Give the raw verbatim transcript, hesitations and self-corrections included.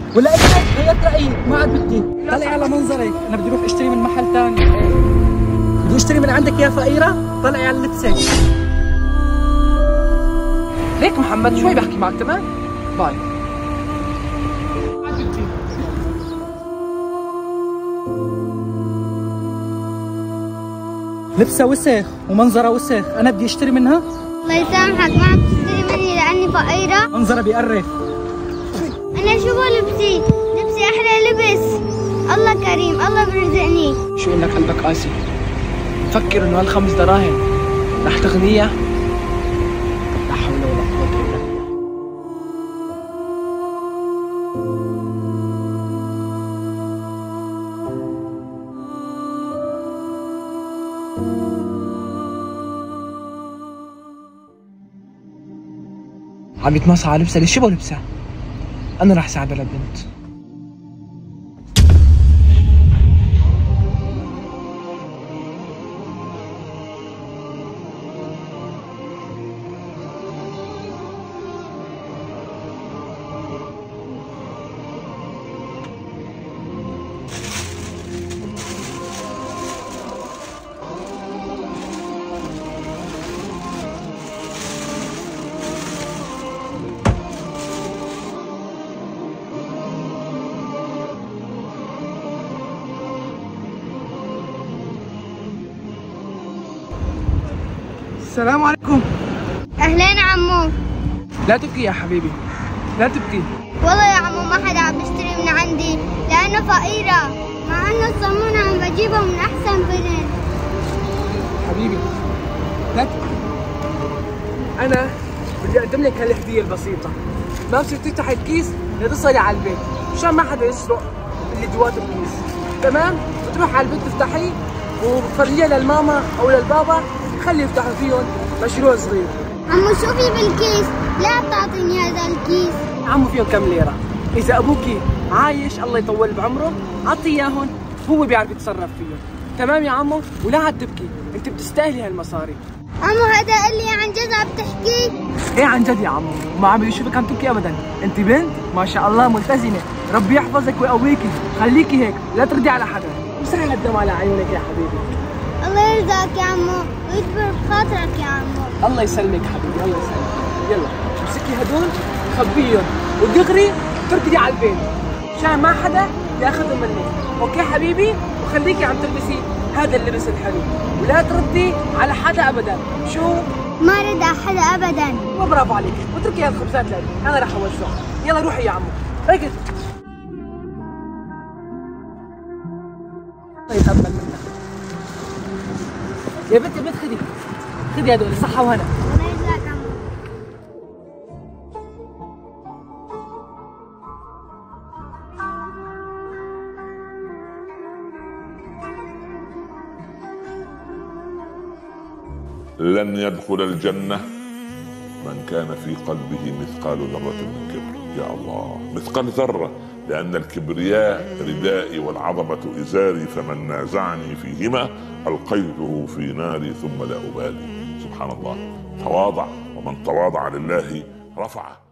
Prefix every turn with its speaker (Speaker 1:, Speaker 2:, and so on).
Speaker 1: ولا انت غيرت رايي ما عاد بدي.
Speaker 2: طلعي على منظرك، انا بدي اروح اشتري من محل ثاني.
Speaker 1: بدي اشتري من عندك يا فقيره؟ طلعي على لبسك.
Speaker 2: ليك محمد شوي بحكي معك تمام؟ باي.
Speaker 1: لبسها وسخ ومنظرها وسخ، انا بدي اشتري منها؟
Speaker 3: الله يسامحك ما عم تشتري مني لاني فقيره؟
Speaker 1: منظرها بيقرف.
Speaker 3: انا شو لبسي؟ لبسي احلى لبس. الله كريم، الله بيرزقني.
Speaker 2: شو انك قلبك قاسي؟ فكر انه هالخمس دراهم رح تغنيها؟ لا حول ولا قوة الا بالله. عم يتماسى على لبسها، ليش شبه لبسها؟ انا رح ساعد البنت. السلام عليكم.
Speaker 3: اهلين عمو.
Speaker 2: لا تبكي يا حبيبي، لا تبكي.
Speaker 3: والله يا عمو ما حدا عم بيشتري من عندي لانه فقيره، مع انه الصمون عم بجيبه من احسن فيلم.
Speaker 2: حبيبي لا تبكي، انا بدي اقدم لك هالهديه البسيطه. ما بصير تفتحي الكيس لتصلي على البيت مشان ما حدا يسرق اللي جوات الكيس، تمام؟ بتروح على البيت تفتحيه وبتفرجيها للماما او للبابا خلي يفتحوا فيهم مشروع صغير.
Speaker 3: عمو شو في بالكيس؟ لا تعطيني هذا الكيس.
Speaker 2: عمو فيهم كم ليره، اذا ابوكي عايش الله يطول بعمره اعطيه اياهم، هو بيعرف يتصرف فيهم، تمام يا عمو؟ ولا عاد تبكي، انت بتستاهلي هالمصاري.
Speaker 3: عمو هذا قال لي عن جد عم تحكي؟
Speaker 2: ايه عن جد يا عمو، ما عم يشوفك عم تبكي ابدا، انت بنت ما شاء الله ملتزمه، ربي يحفظك ويقويكي، خليكي هيك لا تردي على حدا. امسحي هالدم على عيونك يا حبيبي.
Speaker 3: الله يرزقك يا عمو ويكبر بخاطرك يا عمو.
Speaker 2: الله يسلمك حبيبي، الله يسلمك. يلا امسكي هدول خبيهم ودغري تركضي على البيت مشان ما حدا ياخذهم منك، اوكي حبيبي؟ وخليكي عم تلبسي هذا اللبس الحلو ولا تردي على حدا ابدا. شو؟
Speaker 3: ما رد على حدا ابدا.
Speaker 2: وبرافو عليك، واتركي هالخبزات لي انا راح اوزعها. يلا روحي يا عمو، ركض. طيب تقبل منك يا بنت، يا بنت خذي خذي هدول صحة وهنا.
Speaker 3: الله يرزقك عمو.
Speaker 4: لن يدخل الجنة من كان في قلبه مثقال ذرة من كبر. يا الله، مثقال ذرة، لأن الكبرياء ردائي والعظمة إزاري، فمن نازعني فيهما ألقيته في ناري ثم لا أبالي. سبحان الله، تواضع، ومن تواضع لله رفعه.